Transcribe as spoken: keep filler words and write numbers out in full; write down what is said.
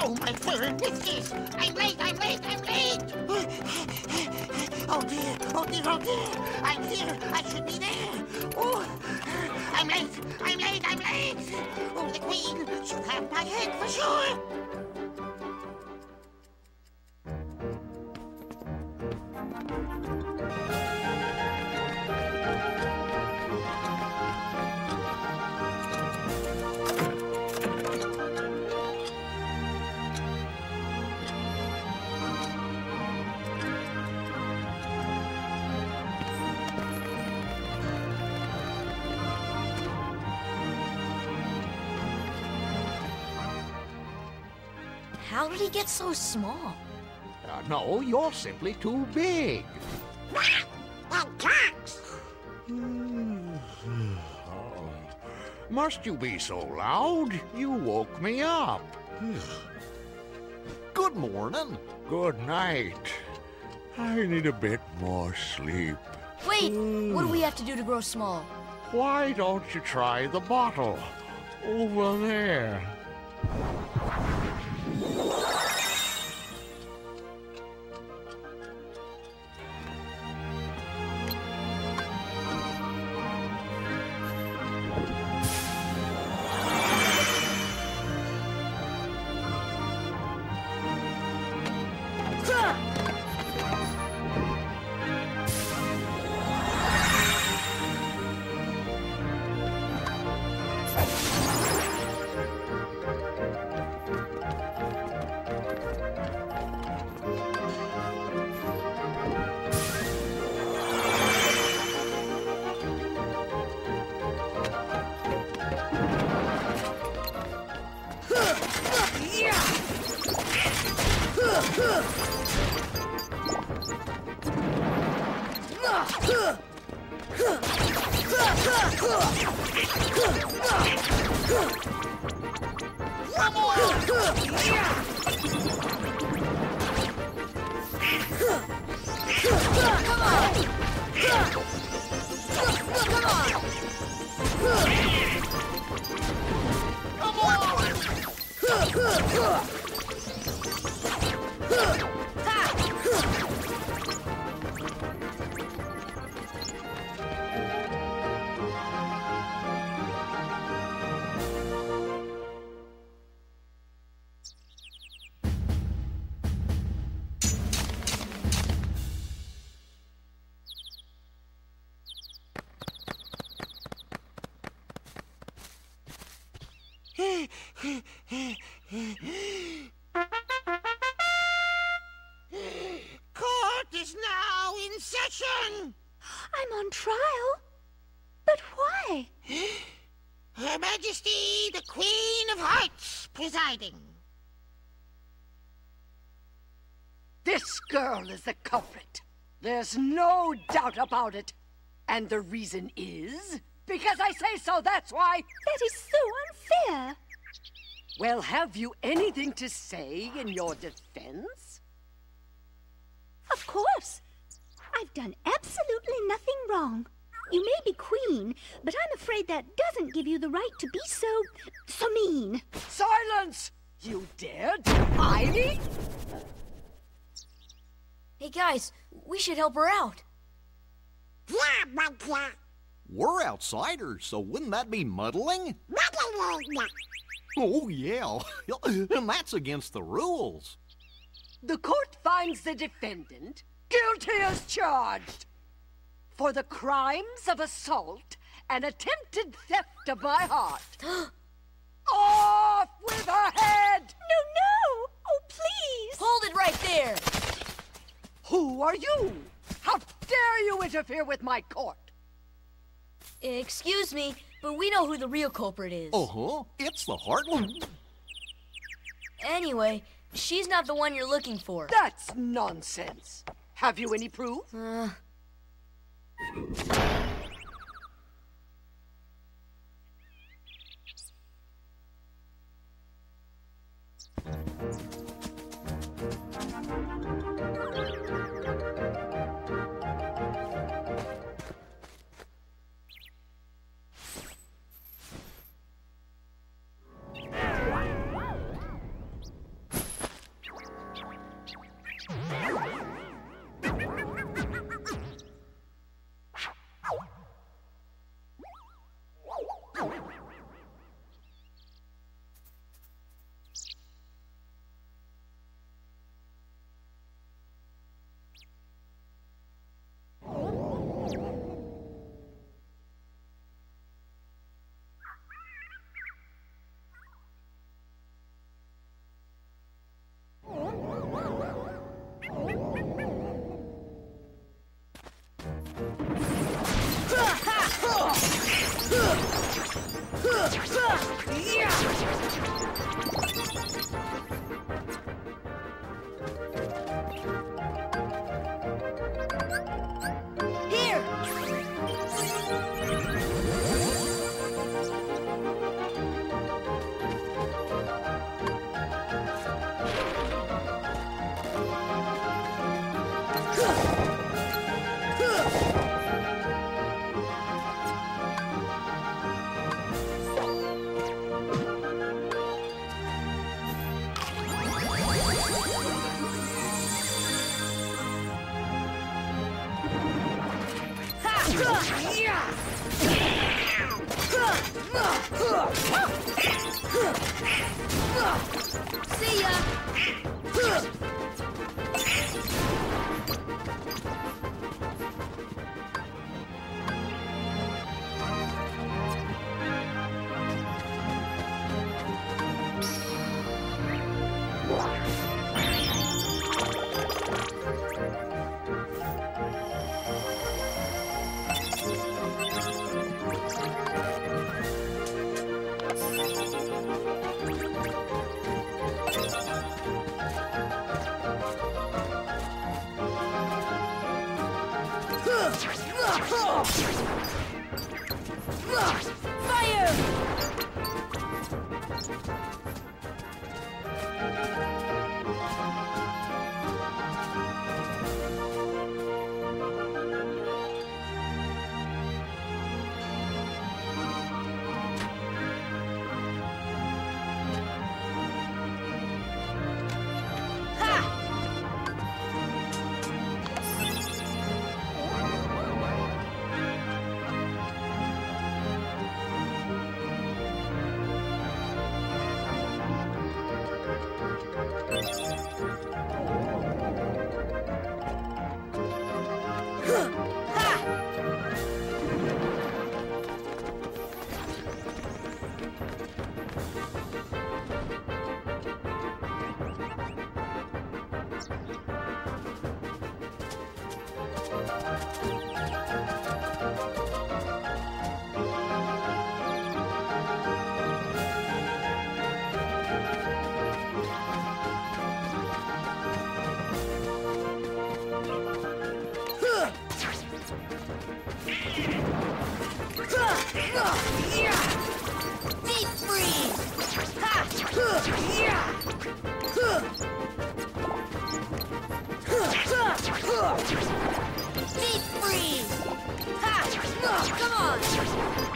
Oh, my fur whiskers! I'm late, I'm late, I'm late! Oh, dear, oh, dear, oh, dear! I'm here, I should be there! Oh, I'm late, I'm late, I'm late! Oh, the Queen should have my head for sure! How did he get so small? Uh, no, you're simply too big. That tracks! Oh, must you be so loud? You woke me up. Good morning. Good night. I need a bit more sleep. Wait, what do we have to do to grow small? Why don't you try the bottle? Over there. Court is now in session! I'm on trial? But why? Her Majesty, the Queen of Hearts, presiding. This girl is the culprit. There's no doubt about it. And the reason is... because I say so, that's why. That is so unfair. Well, have you anything to say in your defense? Of course. I've done absolutely nothing wrong. You may be queen, but I'm afraid that doesn't give you the right to be so... so mean. Silence! You dared defy me? Hey guys, we should help her out. Yeah, but yeah. We're outsiders, so wouldn't that be muddling? Oh, yeah. And that's against the rules. The court finds the defendant guilty as charged for the crimes of assault and attempted theft of my heart. Off with her head! No, no! Oh, please! Hold it right there! Who are you? How dare you interfere with my court? Excuse me, but we know who the real culprit is. Uh-huh. It's the Heartland. Anyway, she's not the one you're looking for. That's nonsense. Have you any proof? Uh... See ya! Fire! Deep freeze! Deep freeze! Ha! Come on!